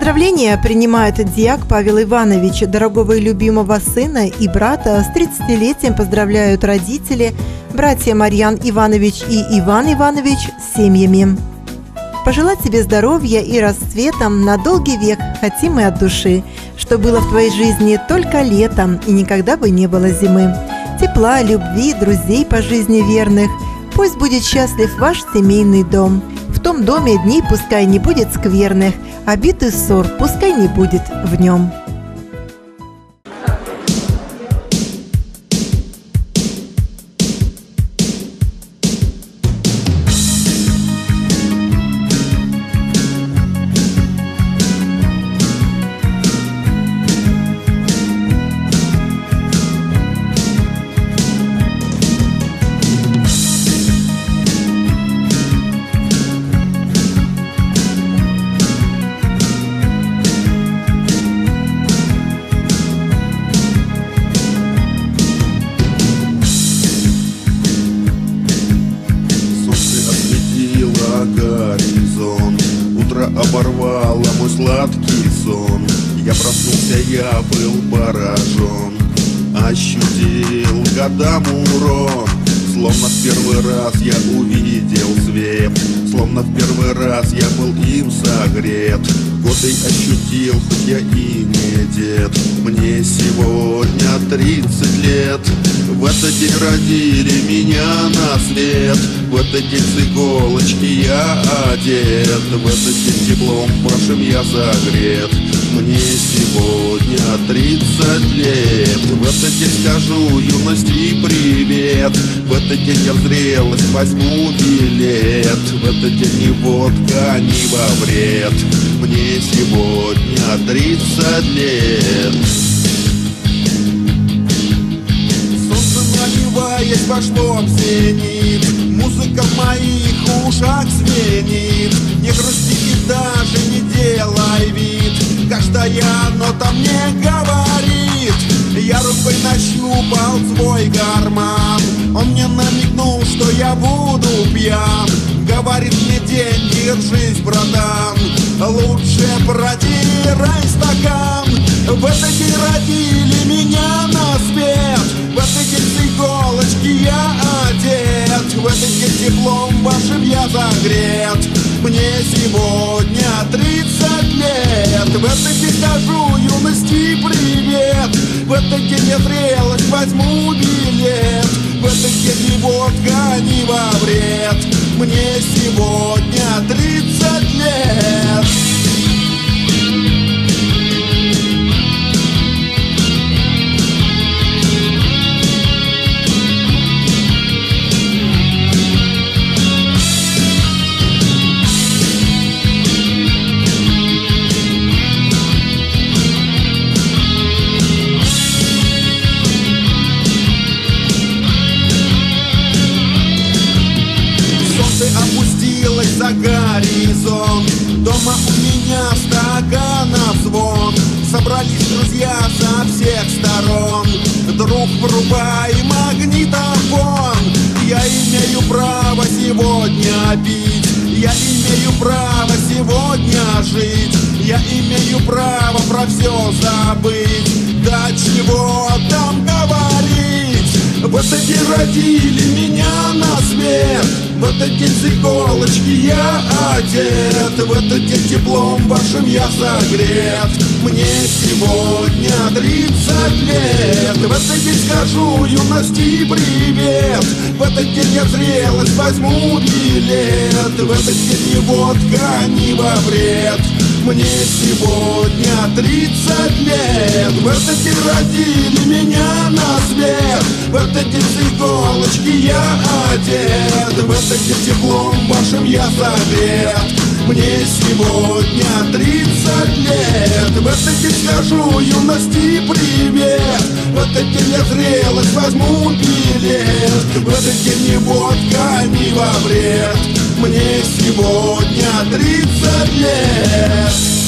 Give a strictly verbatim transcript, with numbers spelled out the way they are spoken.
Поздравления принимает дьяк Павел Иванович. Дорогого и любимого сына и брата с тридцатилетием поздравляют родители, братья Марьян Иванович и Иван Иванович с семьями. Пожелать тебе здоровья и расцвета на долгий век хотим мы от души, что было в твоей жизни только летом и никогда бы не было зимы. Тепла, любви, друзей по жизни верных. Пусть будет счастлив ваш семейный дом. В том доме дней пускай не будет скверных, обид и ссор пускай не будет в нем. Горизонт. Утро оборвало мой сладкий сон. Я проснулся, я был поражен, ощутил годам урон. Словно в первый раз я увидел свет, словно в первый раз я был им согрет. Годы ощутил, хоть я и не дед. Мне сегодня тридцать лет. В этот день родили меня на свет. В этот день с иголочки я одет. В этот день теплом вашим я согрет. Мне сегодня тридцать лет. В этот день скажу юности привет. В этот день я в зрелость возьму билет. В этот день ни водка, ни во вред. Мне сегодня тридцать лет. Солнце, наливаясь, пошло в зенит. Музыка в моих ушах звенит. Не грусти и даже не делай вид. Каждая нота мне говорит. Я рукой нащупал свой карман. Он мне намекнул, что я буду пьян. Говорит мне: день, держись, братан, лучше протирай стакан. В этот день родили меня на свет. В этот день с иголочки я одет. В этот день теплом вашим я загрет. Мне сегодня тридцать лет. В этот день скажу юности привет. В этот день я зрелость возьму билет. В этот день ни водка, ни во вред. Мне сегодня тридцать лет. Опустилась за горизонт. Дома у меня стаканов звон. Собрались друзья со всех сторон. Друг, врубай магнитофон. Я имею право сегодня пить. Я имею право сегодня жить. Я имею право про все забыть. Да чего там говорить. В этот день родили меня на свет. В этот день с иголочки я одет. В этот день теплом вашим я согрет. Мне сегодня тридцать лет. В этот день скажу юности привет. В этот день я в зрелость возьму билет. В этот день ни водка, ни во вред. Мне сегодня тридцать лет. В этот день родили меня на свет. В этот день с иголочки я одет. В этот день теплом вашим я согрет. Мне сегодня тридцать лет. В этот день скажу юности привет. В этот день я зрелость возьму билет. В этот день ни водка, ни во вред. Мне сегодня тридцать лет.